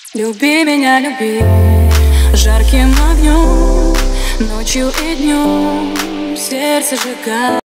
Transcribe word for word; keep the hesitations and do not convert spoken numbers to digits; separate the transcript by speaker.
Speaker 1: Люби меня, люби жарким огнем, ночью и днем сердце сжигай.